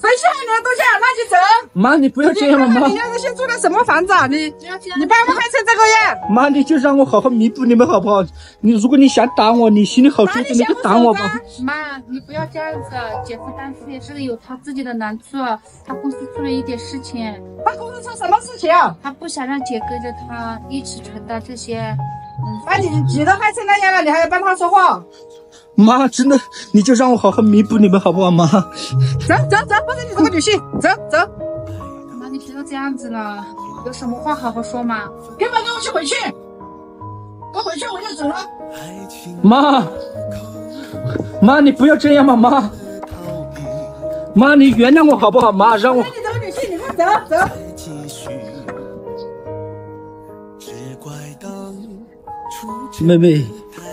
谁稀罕你的东西啊？那就走。 妈，你不要这样嘛，妈。 你那个先住的什么房子啊？你把我害成这个样。 妈，你就让我好好弥补你们好不好？如果你想打我，你心里好受的，你就打我吧。 妈，你不要这样子，姐夫当时也是有他自己的难处，他公司出了一点事情。 他公司出什么事情啊？ 他不想让姐跟着他一起承担这些。 那你都害成那样了，你还要帮他说话？ 妈，真的，你就让我好好弥补你们好不好，妈？走， 不是你这个女性，走。 妈，你不要这样子了，有什么话好好说嘛。 根本跟我去回去，我回去我就走了。 妈，你不要这样嘛，妈，你原谅我好不好，妈？让我。 你这个女性，你快走。 妹妹，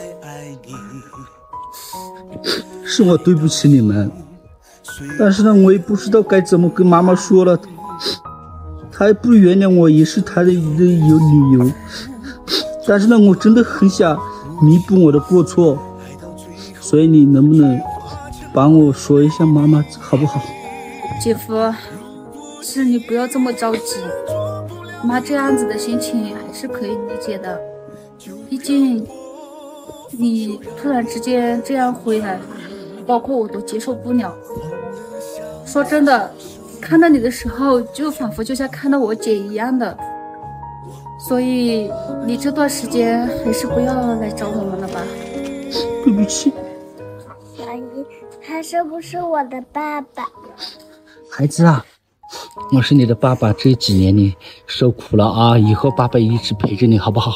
是我对不起你们，但是呢，我也不知道该怎么跟妈妈说了。她也不原谅我，也是她的有理由。但是呢，我真的很想弥补我的过错，所以你能不能帮我说一下妈妈好不好？ 姐夫，是你不要这么着急，妈这样子的心情还是可以理解的。毕竟你突然之间这样回来，包括我都接受不了。说真的，看到你的时候就仿佛就像看到我姐一样的，所以你这段时间还是不要来找我们了吧。 对不起。 小姨，他是不是我的爸爸？ 孩子啊，我是你的爸爸，这几年你受苦了啊，以后爸爸一直陪着你好不好？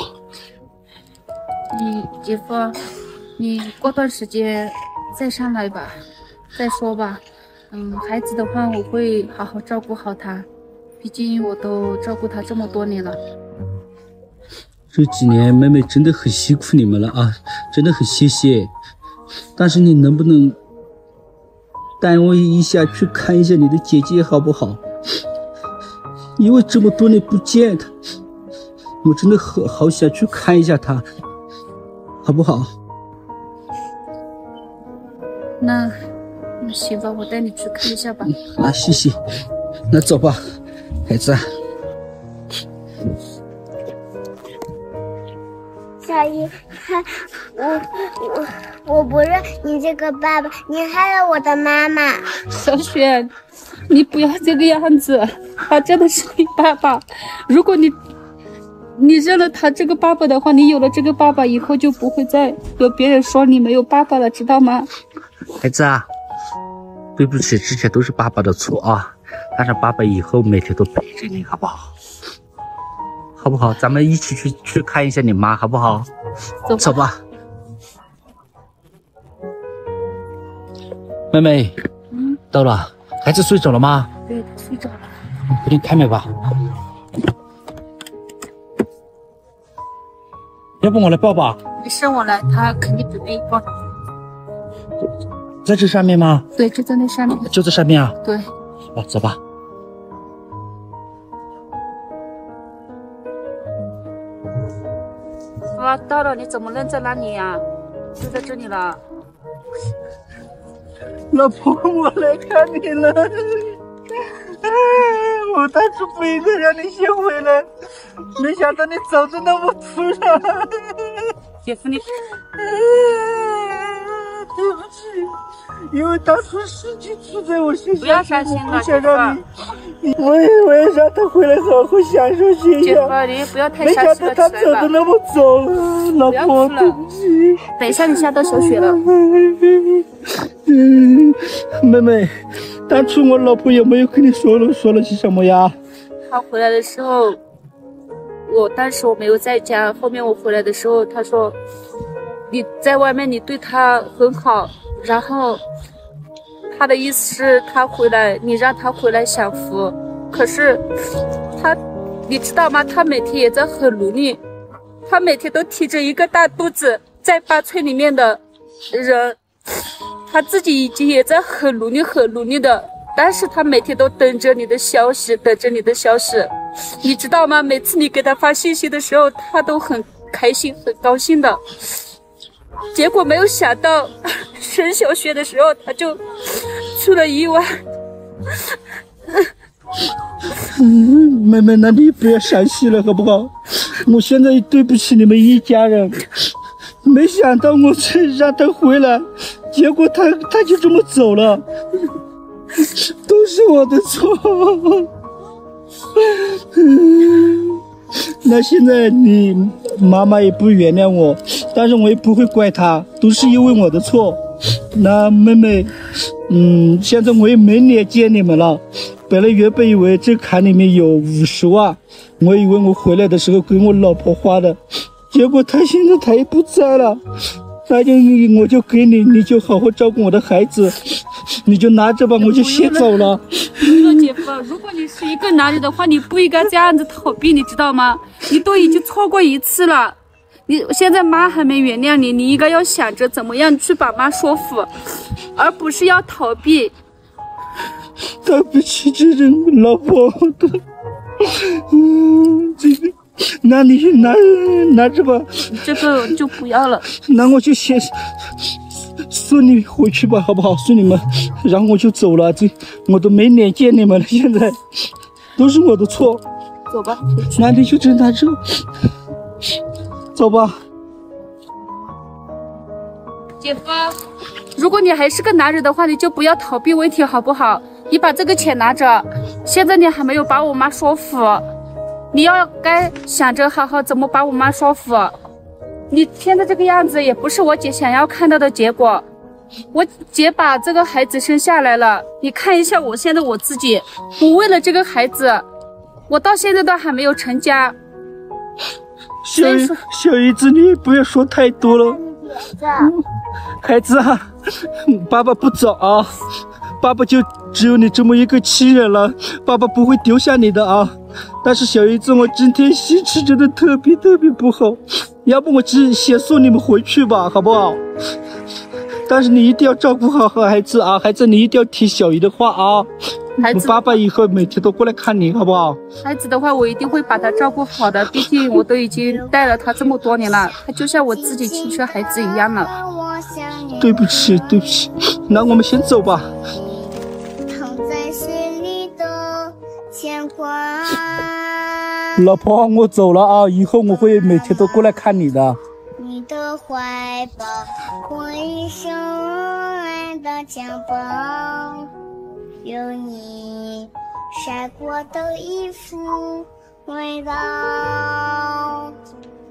姐夫，你过段时间再上来吧，再说吧。孩子的话我会好好照顾好他，毕竟我都照顾他这么多年了。 这几年妹妹真的很辛苦你们了啊，真的很谢谢。但是你能不能带我一下去看一下你的姐姐好不好？因为这么多年不见她，我真的好想去看一下她。好不好？ 那行吧，我带你去看一下吧。 谢谢。那走吧，孩子。 小姨，我不认你这个爸爸，你害了我的妈妈。 小雪，你不要这个样子，他真的是你爸爸。如果你认了他这个爸爸的话，你有了这个爸爸以后就不会再有别人说你没有爸爸了，知道吗？ 孩子啊，对不起，之前都是爸爸的错啊，但是爸爸以后每天都陪着你，好不好？好不好？咱们一起去看一下你妈，好不好？走吧。妹妹，到了，孩子睡着了吗？ 对，他睡着了。 给你开门吧。要不我来抱吧？ 没事，我来，他肯定准备抱你。 在这上面吗？ 对，就在那上面。 就在上面啊？ 对。 好吧，走吧。 哇，到了，你怎么愣在那里呀？就在这里了。 老婆，我来看你了。我当初不应该让你先回来，没想到你走的那么突然。 姐夫，你对不起，因为当初事情出在我身上， 不要伤心了， 不想让你，我也让他回来好好享受些姐夫，你也不要太没伤心了， 想到他走的那么早，老婆，对不起。 等一下你吓到小雪了。 妹妹，当初我老婆有没有跟你说了些什么呀？ 她回来的时候，当时我没有在家，后面我回来的时候，她说你在外面你对她很好，然后她的意思是她回来，你让她回来享福。可是你知道吗？她每天也在很努力，她每天都提着一个大肚子在八村里面的人，她自己已经也在很努力的，但是她每天都等着你的消息，你知道吗？每次你给她发信息的时候，她都很开心很高兴的。结果没有想到升小学的时候她就出了意外， 妹妹，那你不要伤心了，好不好？我现在对不起你们一家人，没想到我这让他回来，结果他就这么走了，都是我的错。那现在你妈妈也不原谅我，但是我也不会怪她，都是因为我的错。那妹妹，现在我也没脸见你们了。原本以为这卡里面有50万，我以为我回来的时候给我老婆花的，结果现在她也不在了。那我就给你，你就好好照顾我的孩子，你就拿着吧，我就先走了。 姐夫，如果你是一个男人的话，你不应该这样子逃避，你知道吗？你都已经错过一次了，你现在妈还没原谅你，你应该要想着怎么样去把妈说服，而不是要逃避。 对不起，这人老婆的，这个，那你拿着吧。 这个就不要了。 那我就先送你回去吧，好不好？送你们，然后我就走了。我都没脸见你们了，现在都是我的错。 走吧， 那你就真拿着，走吧。 姐夫，如果你还是个男人的话，你就不要逃避问题，好不好？你把这个钱拿着，现在你还没有把我妈说服，你要该想着好好怎么把我妈说服。你现在这个样子也不是我姐想要看到的结果。我姐把这个孩子生下来了，你看一下我现在我自己，我为了这个孩子，我到现在都还没有成家。 小姨子，你也不要说太多了。孩子啊，爸爸不走啊，爸爸就只有你这么一个亲人了，爸爸不会丢下你的啊。但是小姨子，我今天心情真的特别不好，要不我先送你们回去吧，好不好？但是你一定要照顾好孩子啊，孩子你一定要听小姨的话啊。 孩子， 爸爸以后每天都过来看你，好不好？ 孩子的话，我一定会把他照顾好的，毕竟我都已经带了他这么多年了，他就像我自己亲生孩子一样了。 对不起，那我们先走吧。 躺在水里的牵挂。 老婆，我走了啊，以后我会每天都过来看你的。 你的怀抱，我一生爱的肩膀，有你晒过的衣服味道。